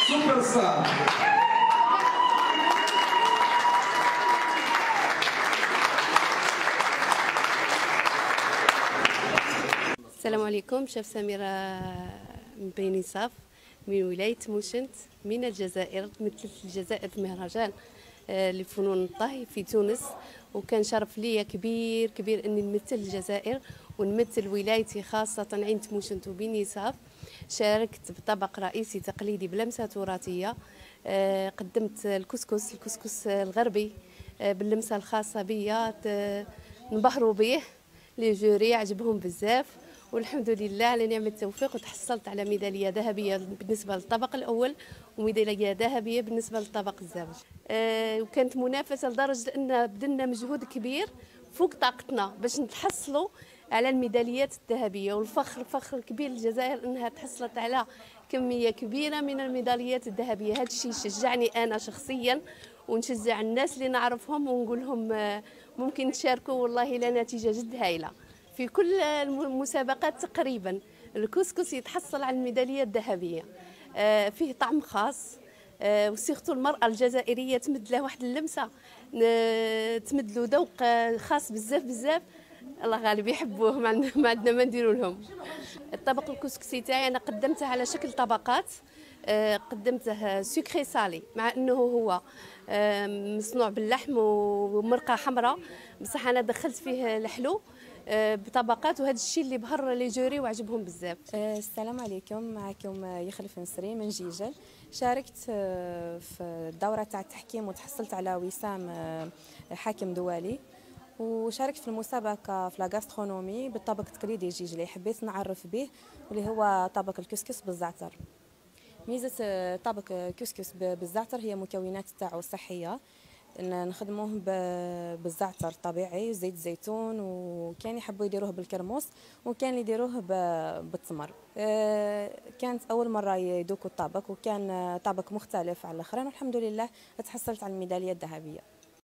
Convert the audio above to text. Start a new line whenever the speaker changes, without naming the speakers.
سوبر ستار.
السلام عليكم. شيف سميرة من بني صاف من ولاية موشنت من الجزائر. مثلت الجزائر في مهرجان لفنون الطهي في تونس، وكان شرف لي كبير كبير اني نمثل الجزائر ونمثل ولايتي خاصة عين موشنت وبني صاف. شاركت بطبق رئيسي تقليدي بلمسة تراثية. قدمت الكسكس الغربي باللمسة الخاصة بيا، انبهروا به لي جوري، عجبهم بزاف، والحمد لله على نعمة التوفيق، وتحصلت على ميدالية ذهبية بالنسبة للطبق الأول وميدالية ذهبية بالنسبة للطبق الزوج. وكانت منافسة لدرجة أن بذلنا مجهود كبير فوق طاقتنا باش نتحصلوا على الميداليات الذهبية، والفخر فخر كبير للجزائر أنها تحصلت على كمية كبيرة من الميداليات الذهبية. هذا الشيء شجعني أنا شخصيا، ونشجع الناس اللي نعرفهم ونقول لهم ممكن تشاركوا، والله لا نتيجة جد هائلة في كل المسابقات تقريبا. الكسكس يتحصل على الميدالية الذهبية، فيه طعم خاص، وسيرتو المرأة الجزائرية تمد له واحد اللمسة، تمد له ذوق خاص بزاف بزاف. الله غالب يحبوه، ما عندنا ما نديروا لهم. الطبق الكسكسي تاعي انا قدمته على شكل طبقات. قدمته سكري سالي، مع انه هو مصنوع باللحم ومرقه حمراء، بصح انا دخلت فيه الحلو بطبقات، وهذا الشيء اللي بهر لي جوري وعجبهم بزاف.
السلام عليكم، معكم يخلف نسري من جيجل. شاركت في الدورة تاع التحكيم وتحصلت على وسام حاكم دولي، وشاركت في المسابقة في لاغاسترونومي بالطبق التقليدي جيجلي. حبيت نعرف به واللي هو طبق الكسكس بالزعتر. ميزة طبق الكسكس بالزعتر هي مكونات تاعو صحية، نخدموه بالزعتر طبيعي، زيت زيتون، وكان يحبوا يديروه بالكرموس، وكان يديروه بالتمر. كانت اول مره يذوقوا الطبق، وكان طبق مختلف على الاخرين، والحمد لله تحصلت على الميداليه الذهبيه.